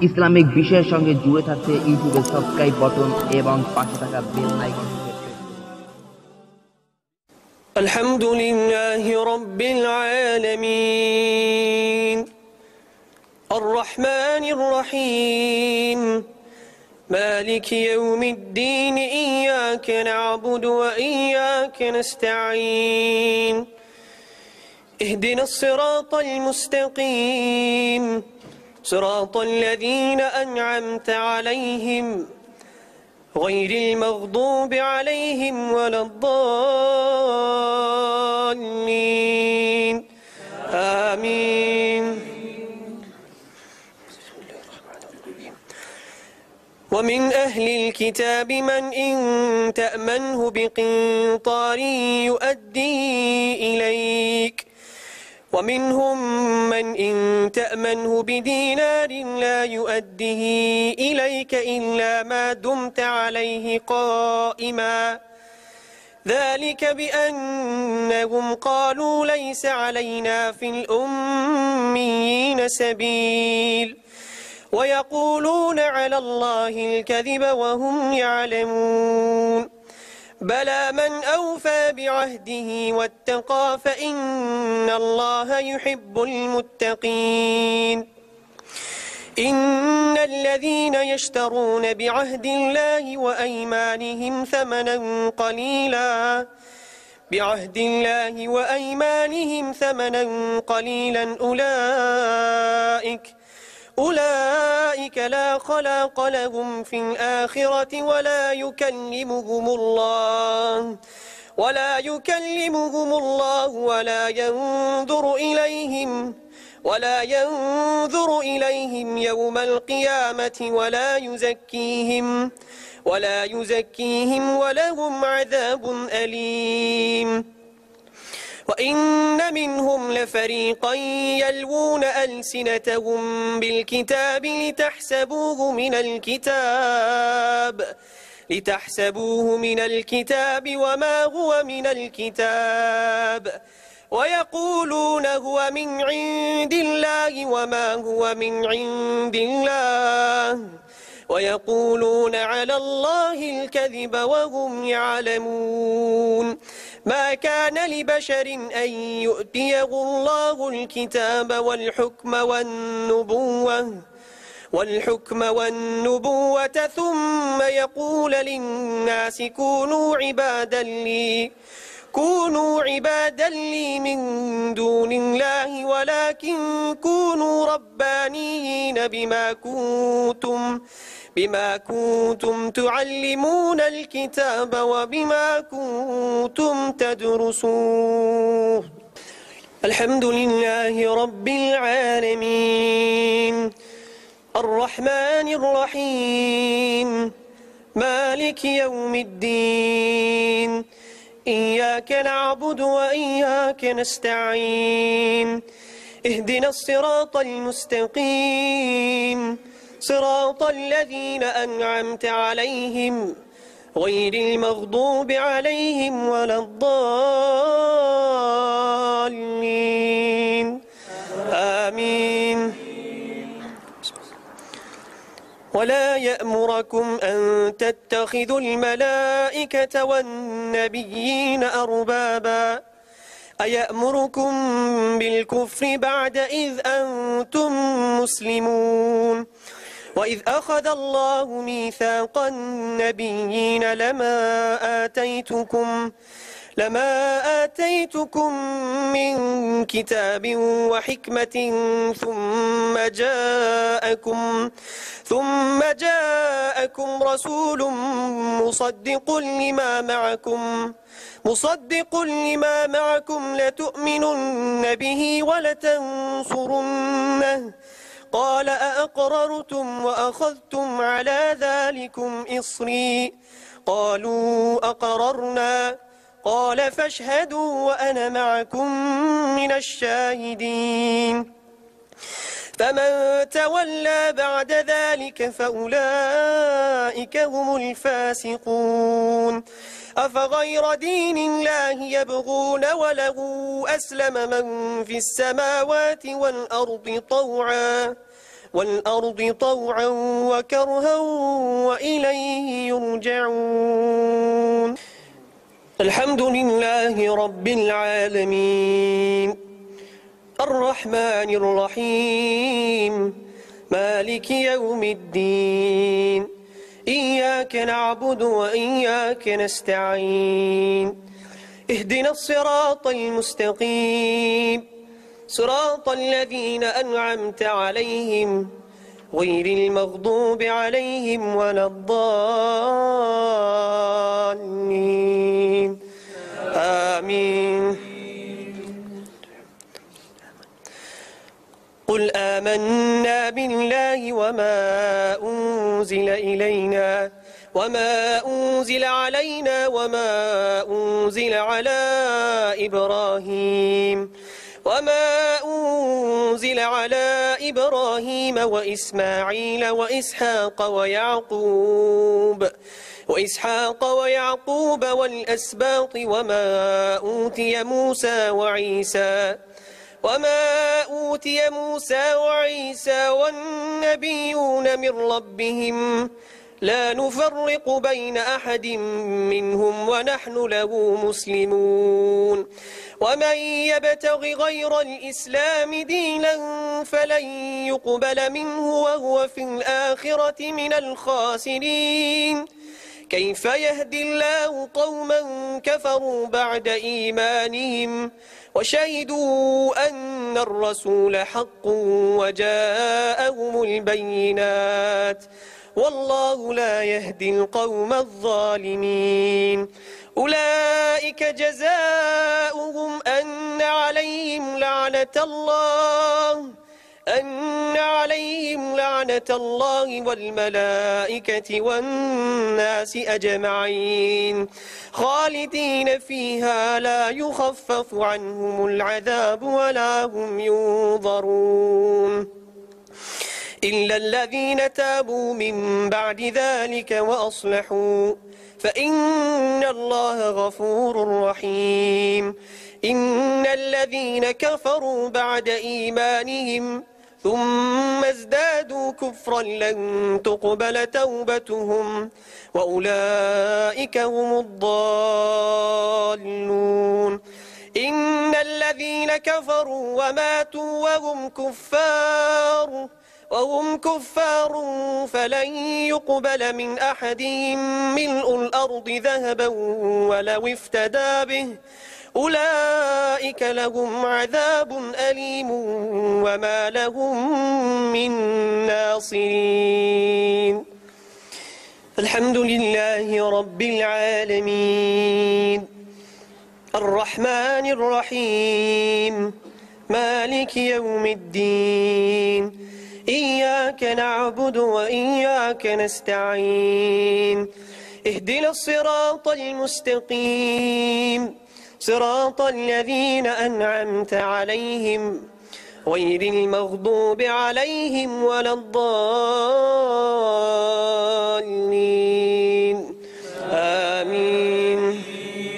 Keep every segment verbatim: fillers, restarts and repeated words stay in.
ইসলামিক বিষয়ের সঙ্গে জুড়ে থাকতে ইউটিউবে সাবস্ক্রাইব বাটন এবং পাশে থাকা বেল আইকন। আলহামদুলিল্লাহি রাব্বিল আলামিন আর রহমানির রহিম مالك يوم الدين إياك نعبد وإياك نستعين اهدنا الصراط المستقيم صراط الذين أنعمت عليهم غير المغضوب عليهم ولا الضالين آمين. ومن أهل الكتاب من إن تأمنه بقنطار يؤدي إليك ومنهم من إن تأمنه بدينار لا يؤديه إليك إلا ما دمت عليه قائما ذلك بأنهم قالوا ليس علينا في الأميين سبيل ويقولون على الله الكذب وهم يعلمون بلى من أوفى بعهده واتقى فإن الله يحب المتقين إن الذين يشترون بعهد الله وأيمانهم ثمنا قليلا بعهد الله وأيمانهم ثمنا قليلا أولئك أولئك لا خلاق لهم في الآخرة ولا يكلمهم الله ولا يكلمهم الله ولا ينظر إليهم ولا ينظر إليهم يوم القيامة ولا يزكيهم ولا يزكيهم ولهم عذاب أليم. وإن منهم لفريقا يلوون ألسنتهم بالكتاب لتحسبوه من الكتاب لتحسبوه من الكتاب وما هو من الكتاب ويقولون هو من عند الله وما هو من عند الله ويقولون على الله الكذب وهم يعلمون ما كان لبشر أن يؤتيه الله الكتاب والحكم والنبوة والحكم والنبوة ثم يقول للناس كونوا عبادا لي كونوا عبادا لي من دون الله ولكن كونوا ربانيين بما كنتم بما كنتم تعلمون الكتاب وبما كنتم تدرسون. الحمد لله رب العالمين الرحمن الرحيم مالك يوم الدين إياك نعبد وإياك نستعين اهدنا الصراط المستقيم صراط الذين أنعمت عليهم غير المغضوب عليهم ولا الضالين آمين. ولا يأمركم أن تتخذوا الملائكة والنبيين أربابا أيأمركم بالكفر بعد إذ أنتم مسلمون وإذ أخذ الله ميثاق النبيين لما آتيتكم لما آتيتكم من كتاب وحكمة ثم جاءكم ثم جاءكم رسول مصدق لما معكم مصدق لما معكم لتؤمنن به ولتنصرنه قال أأقررتم وأخذتم على ذلكم إصري قالوا أقررنا قال فاشهدوا وأنا معكم من الشاهدين. فمن تولى بعد ذلك فأولئك هم الفاسقون. أفغير دين الله يبغون وله أسلم من في السماوات والأرض طوعا والأرض طوعا وكرها وإليه يرجعون. الحمد لله رب العالمين الرحمن الرحيم مالك يوم الدين إياك نعبد وإياك نستعين اهدنا الصراط المستقيم صراط الذين أنعمت عليهم غير المغضوب عليهم ولا الضالين آمين. قل آمنا بالله وما أنزل إلينا وما أنزل علينا وما أنزل على إبراهيم وما أنزل على إبراهيم وإسماعيل وإسحاق ويعقوب وإسحاق ويعقوب والأسباط وما أوتي موسى وعيسى وما أوتي موسى وعيسى والنبيون من ربهم لا نفرق بين أحد منهم ونحن له مسلمون ومن يبتغ غير الإسلام دينا فلن يقبل منه وهو في الآخرة من الخاسرين. كيف يهدي الله قوما كفروا بعد إيمانهم وشهدوا أن الرسول حق وجاءهم البينات والله لا يهدي القوم الظالمين. أولئك جزاؤهم أن عليهم لعنة الله أن عليهم لعنة الله والملائكة والناس أجمعين خالدين فيها لا يخفف عنهم العذاب ولا هم ينظرون إلا الذين تابوا من بعد ذلك وأصلحوا فإن الله غفور رحيم. إن الذين كفروا بعد إيمانهم ثم ازدادوا كفرا لن تقبل توبتهم وأولئك هم الضالون. إن الذين كفروا وماتوا وهم كفار وهم كفار فلن يقبل من أحدهم ملء الأرض ذهبا ولو افتدى به أولئك لهم عذاب أليم وما لهم من ناصرين. الحمد لله رب العالمين الرحمن الرحيم مالك يوم الدين إياك نعبد وإياك نستعين اهدنا الصراط المستقيم صراط الذين أنعمت عليهم غير المغضوب عليهم ولا الضالين آمين.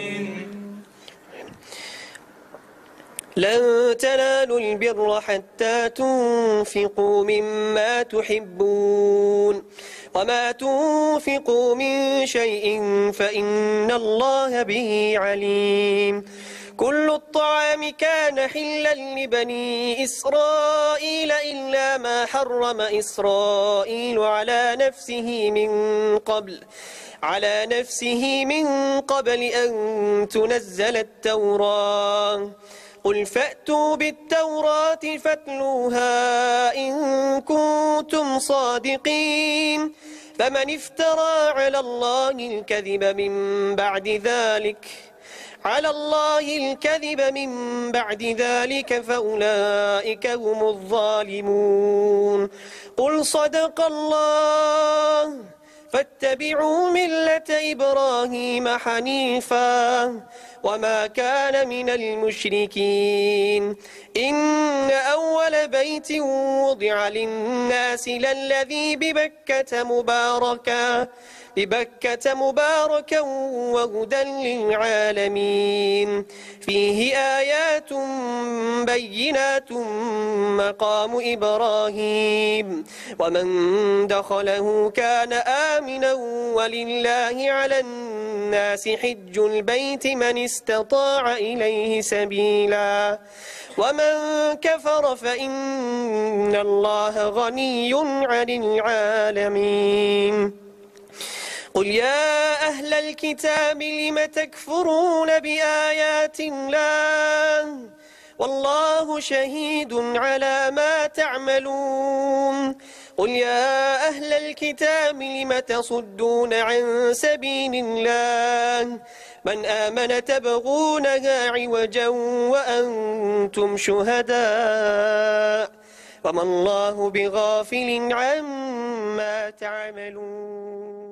لن تنالوا البر حتى تنفقوا مما تحبون وما تنفقوا من شيء فإن الله به عليم. كل الطعام كان حلا لبني إسرائيل إلا ما حرم إسرائيل على نفسه من قبل على نفسه من قبل أن تنزل التوراة قل فأتوا بالتوراة فاتلوها إن كنتم صادقين. فمن افترى على الله الكذب من بعد ذلك على الله الكذب من بعد ذلك فأولئك هم الظالمون. قل صدق الله فاتبعوا ملة إبراهيم حنيفا وما كان من المشركين إن أول بيت وضع للناس للذي ببكة مباركا ببكة مباركا وهدى للعالمين فيه آيات بينات مقام إبراهيم ومن دخله كان آمنا ولله على الناس حج البيت من استطاع إليه سبيلا ومن كفر فإن الله غني عن العالمين قل يا أهل الكتاب لم تكفرون بآيات الله والله شهيد على ما تعملون قل يا أهل الكتاب لم تصدون عن سبيل الله من آمن تبغونها عوجا وأنتم شهداء وما الله بغافل عما تعملون